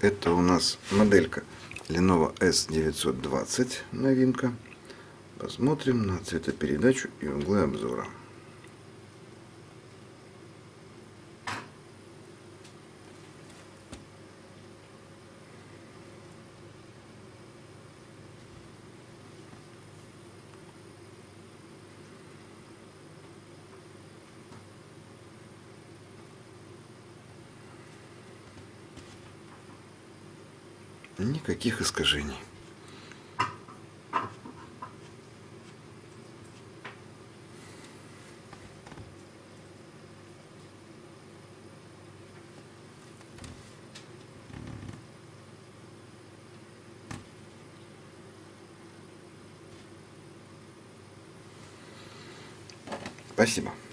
Это у нас моделька Lenovo S920, новинка. Посмотрим на цветопередачу и углы обзора. Никаких искажений. Спасибо.